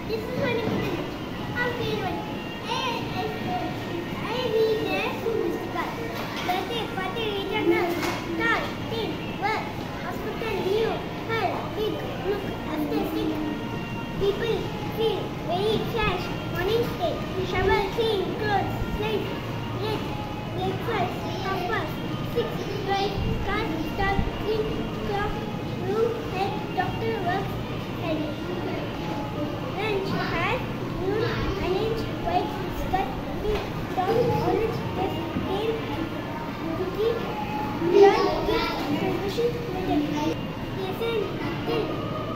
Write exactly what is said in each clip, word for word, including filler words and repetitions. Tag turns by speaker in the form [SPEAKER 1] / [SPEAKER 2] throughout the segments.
[SPEAKER 1] This is Rani Kothai Naachiyar. I'm grade one. I, I, I read the musical. Birthday, party, regional, star, team, work, hospital, new, her, big, look, after sick. People feel very flash, morning stay, shower, clean, clothes, sleep, red, breakfast, compass, six, drive, car, start, clean, clock, room, head, doctor, work, head. Lunch has noon, orange, white, skirt, pink, top, orange, left, game, cookie, learn, gift, celebration, medal. Lesson ten.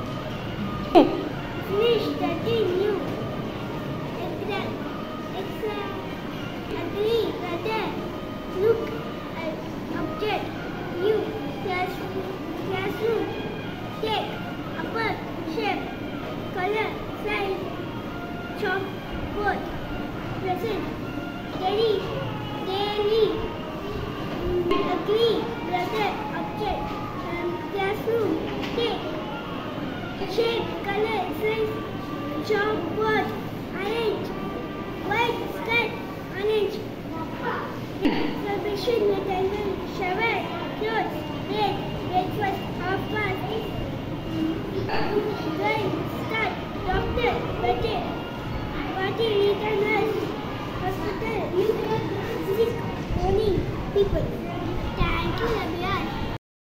[SPEAKER 1] Finish the day new. Exam, exam, agree, brother, look at object, new, classroom, classroom, take, upper, shape, color, size, chalkboard, present, daily, daily, agree, brother, object, um, classroom, take, shape, color, size, chalkboard, orange, white, skirt, orange, celebration, rectangle, shower, clothes, red, breakfast, half past, drive, start, doctor, birthday, party, return, nurse, hospital, sick, morning, people. Thank you.